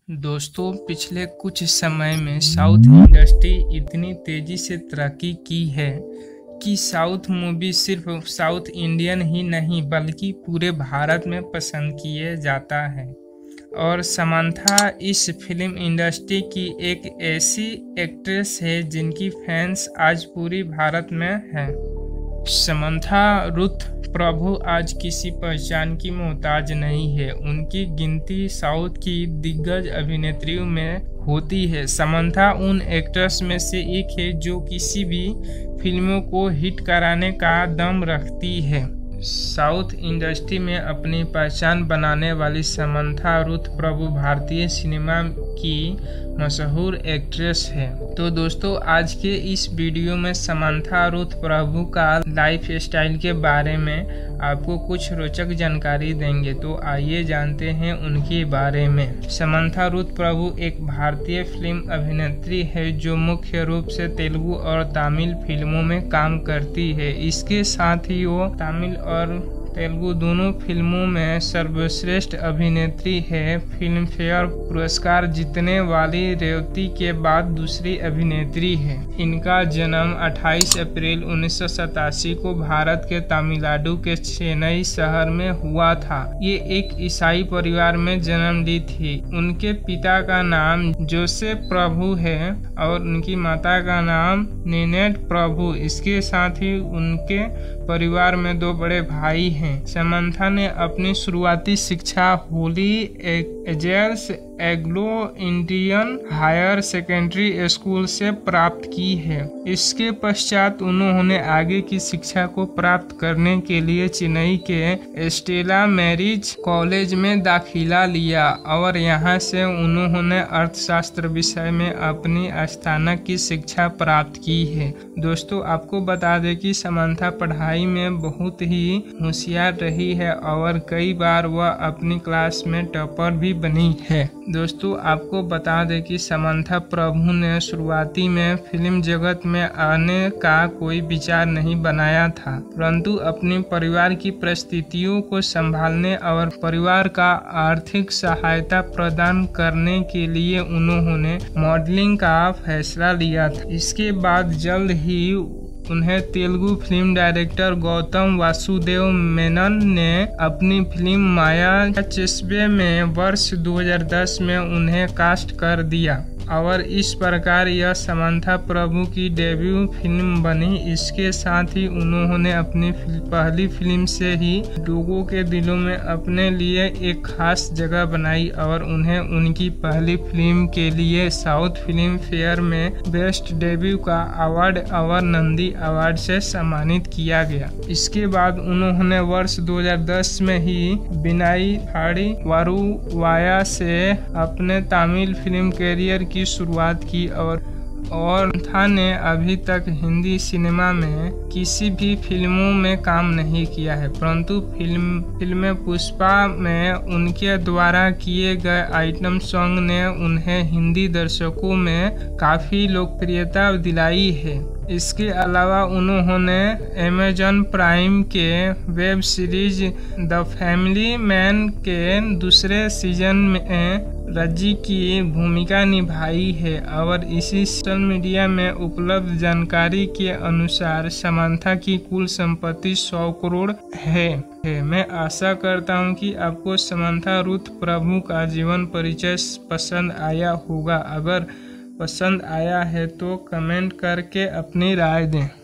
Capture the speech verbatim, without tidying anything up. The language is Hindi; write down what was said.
दोस्तों, पिछले कुछ समय में साउथ इंडस्ट्री इतनी तेज़ी से तरक्की की है कि साउथ मूवी सिर्फ साउथ इंडियन ही नहीं बल्कि पूरे भारत में पसंद किए जाता है। और समंथा इस फिल्म इंडस्ट्री की एक ऐसी एक्ट्रेस है जिनकी फैंस आज पूरी भारत में है। समंथा रुथ प्रभु आज किसी पहचान की मोहताज नहीं है। उनकी गिनती साउथ की दिग्गज अभिनेत्रियों में होती है। समंथा उन एक्ट्रेस में से एक है जो किसी भी फिल्मों को हिट कराने का दम रखती है। साउथ इंडस्ट्री में अपनी पहचान बनाने वाली समंथा रुथ प्रभु भारतीय सिनेमा की मशहूर एक्ट्रेस है। तो दोस्तों, आज के इस वीडियो में समंथा रुथ प्रभु का लाइफ स्टाइल के बारे में आपको कुछ रोचक जानकारी देंगे। तो आइए जानते हैं उनके बारे में। समंथा रुथ प्रभु एक भारतीय फिल्म अभिनेत्री है जो मुख्य रूप से तेलुगु और तमिल फिल्मों में काम करती है। इसके साथ ही वो तमिल और तेलुगु दोनों फिल्मों में सर्वश्रेष्ठ अभिनेत्री है। फिल्म फेयर पुरस्कार जीतने वाली रेवती के बाद दूसरी अभिनेत्री है। इनका जन्म अट्ठाईस अप्रैल उन्नीस सौ सतासी को भारत के तमिलनाडु के चेन्नई शहर में हुआ था। ये एक ईसाई परिवार में जन्म ली थी। उनके पिता का नाम जोसेफ प्रभु है और उनकी माता का नाम नीनेट प्रभु। इसके साथ ही उनके परिवार में दो बड़े भाई हैं। समंथा ने अपनी शुरुआती शिक्षा Holy Angels Anglo Indian Higher Secondary School से प्राप्त की है। इसके पश्चात उन्होंने आगे की शिक्षा को प्राप्त करने के लिए चेन्नई के स्टेला मैरिज कॉलेज में दाखिला लिया और यहाँ से उन्होंने अर्थशास्त्र विषय में अपनी स्नातक की शिक्षा प्राप्त की है। दोस्तों, आपको बता दें कि समंथा पढ़ाई में बहुत ही होशियार रही है और कई बार वह अपनी क्लास में टॉपर भी बनी है। दोस्तों, आपको बता दें कि समंथा प्रभु ने शुरुआती में फिल्म जगत में आने का कोई विचार नहीं बनाया था, परंतु अपने परिवार की परिस्थितियों को संभालने और परिवार का आर्थिक सहायता प्रदान करने के लिए उन्होंने मॉडलिंग का फैसला लिया था। इसके बाद जल्द ही उन्हें तेलुगु फिल्म डायरेक्टर गौतम वासुदेव मेनन ने अपनी फिल्म माया चेस्बे में वर्ष दो हज़ार दस में उन्हें कास्ट कर दिया और इस प्रकार यह समंथा प्रभु की डेब्यू फिल्म बनी। इसके साथ ही उन्होंने अपनी पहली फिल्म से ही लोगों के दिलों में अपने लिए एक खास जगह बनाई और उन्हें उनकी पहली फिल्म के लिए साउथ फिल्म फेयर में बेस्ट डेब्यू का अवार्ड और नंदी अवार्ड से सम्मानित किया गया। इसके बाद उन्होंने वर्ष दो हज़ार दस में ही बिनाई फाड़ी वारुवाया से अपने तमिल फिल्म कैरियर की शुरुआत की और और समंथा ने अभी तक हिंदी सिनेमा में किसी भी फिल्मों में काम नहीं किया है, परंतु फिल्म फिल्म पुष्पा में उनके द्वारा किए गए आइटम सॉन्ग ने उन्हें हिंदी दर्शकों में काफ़ी लोकप्रियता दिलाई है। इसके अलावा उन्होंने अमेज़न प्राइम के web series The Family Man के दूसरे सीजन में रज्जी की भूमिका निभाई है और इसी सोशल मीडिया में उपलब्ध जानकारी के अनुसार समंथा की कुल संपत्ति सौ करोड़ है। मैं आशा करता हूं कि आपको समंथा रुथ प्रभु का जीवन परिचय पसंद आया होगा। अगर पसंद आया है तो कमेंट करके अपनी राय दें।